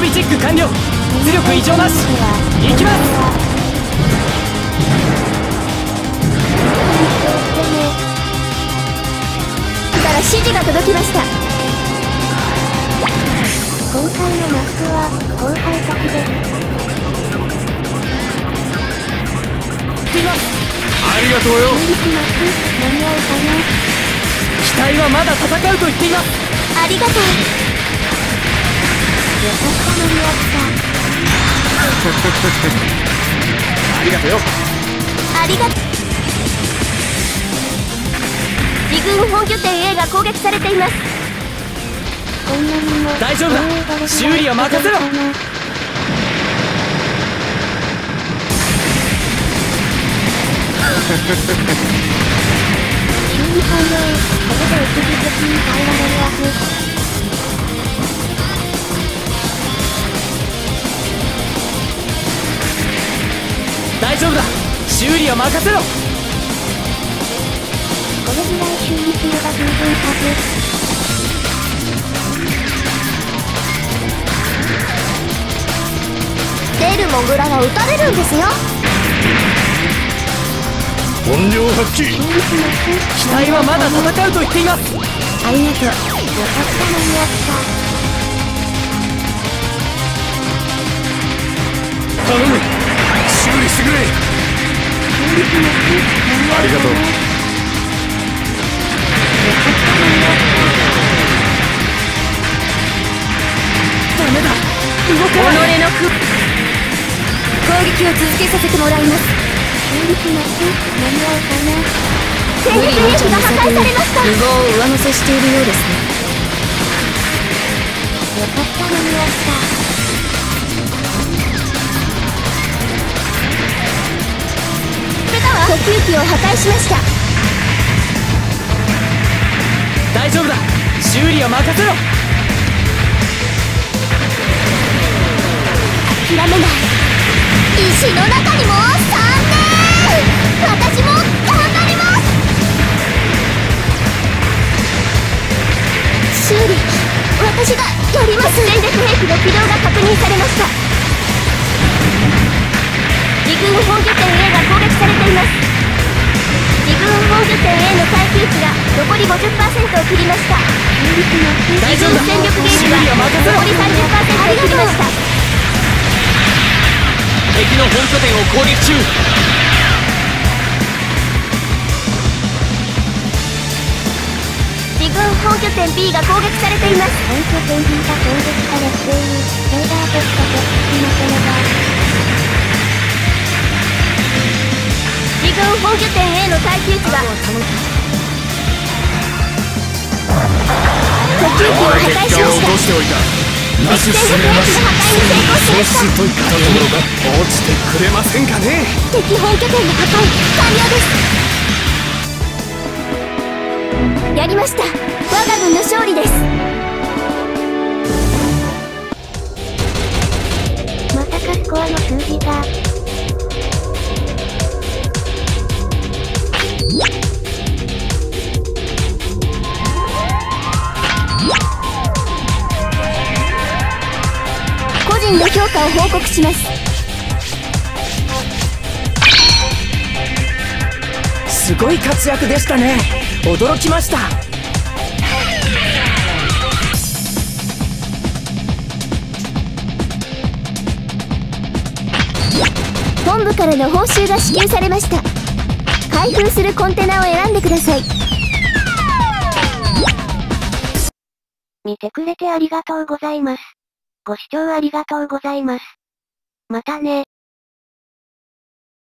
備チェック完了。出力異常なし。行きます。 から指示が届きました。今回のマップは後輩たちです。 行きます。ありがとうよ。 間に合うかな。 機体はまだ戦うと言っています。 ありがとう。よかった間に合った。 ありがとうよ。 ありがとう。自軍本拠点 A が攻撃されています。こんなにも大丈夫だ。修理は任せろ。 修理完了。これで一時的に耐えられるはず。 大丈夫だ。修理は任せろ。 これぐらい修理すれば十分はず。出るモグラが撃たれるんですよ。 本領発揮。 機体はまだ戦うと言っています。 ありがとう。よかった間に合った。 頼む。修理してくれ。ありがとう。 ダメだ。動かない。 己の攻撃を続けさせてもらいます。修理します。間に合うかな。戦術兵器が破壊されました。 無謀を上乗せしているようですね。 よかった間に合った。呼吸器を破壊しました。 大丈夫だ。修理は任せろ。 諦めない。石の中にも3年。私も頑張ります。修理私がやります。戦略兵器の起動が確認されました。自軍本拠点 A が攻撃されています。自軍本拠点 A の耐久値が残り 50% を切りました。自軍戦力ゲージは残り 30% を切りました。 敵の本拠点を攻撃中。 自軍本拠点 B が攻撃されています。本拠点 B が攻撃され普通にレーダーとして設置しなければ。自軍本拠点 A の耐久値が呼吸器を破壊しました。 なすすべなし。そうすといったところが落ちてくれませんかね。 敵本拠点の破壊完了です。やりました。我が軍の勝利です。まさかスコアの数字が個人の評価を報告します。 すごい活躍でしたね。驚きました。 本部からの報酬が支給されました。開封するコンテナを選んでください。見てくれてありがとうございます。ご視聴ありがとうございます。またね。